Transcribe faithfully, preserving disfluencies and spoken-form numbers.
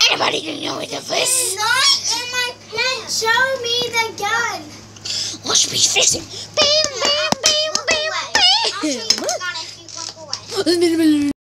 Anybody can know where the this? Not in my pen. Show me the gun. Watch me fix it. Bam, bam, bam, bam, bam. I'll show you the gun if you look away.